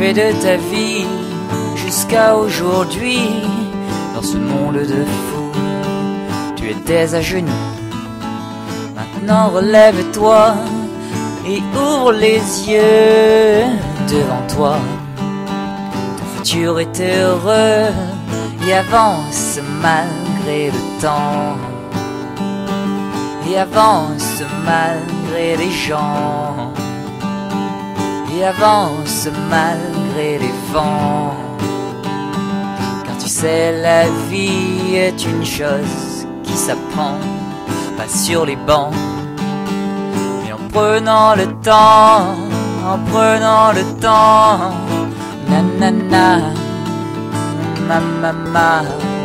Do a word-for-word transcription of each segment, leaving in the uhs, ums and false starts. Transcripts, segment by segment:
joué de ta vie jusqu'à aujourd'hui. Dans ce monde de fous, tu étais à genoux. Maintenant relève-toi et ouvre les yeux devant toi. Ton futur est heureux et avance malgré le temps. Et avance malgré les gens. Et avance malgré les vents. Car tu sais, la vie est une chose qui s'apprend, pas sur les bancs, mais en prenant le temps, en prenant le temps. Na na na, ma ma ma.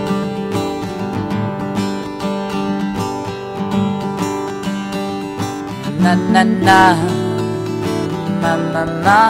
Na na na, ma ma ma.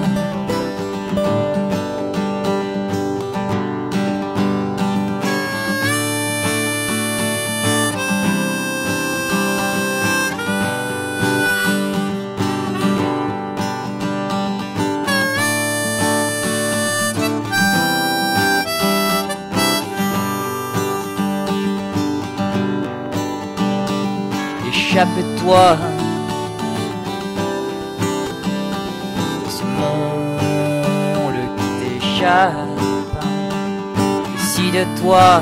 Échappe-toi de ce monde qui t'échappe. Décide-toi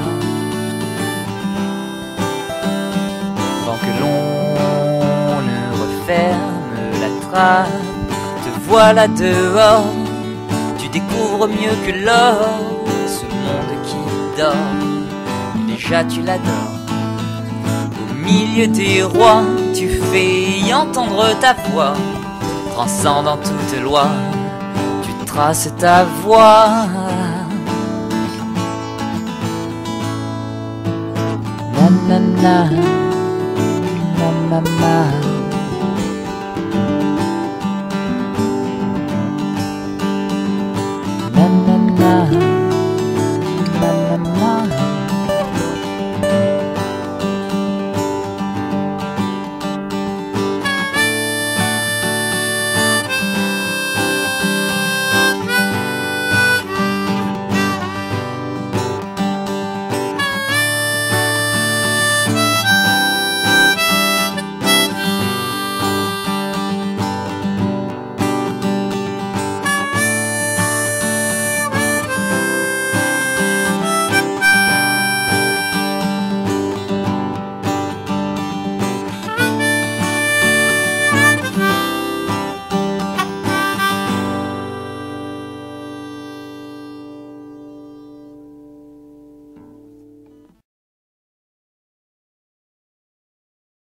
avant que l'on ne referme la trappe. Te voilà dehors, tu découvres mieux que l'or ce monde qui dort. Et déjà tu l'adores. Au milieu des rois, tu fais entendre ta voix, transcendant toute loi, tu traces ta voie. Na na na, na na na.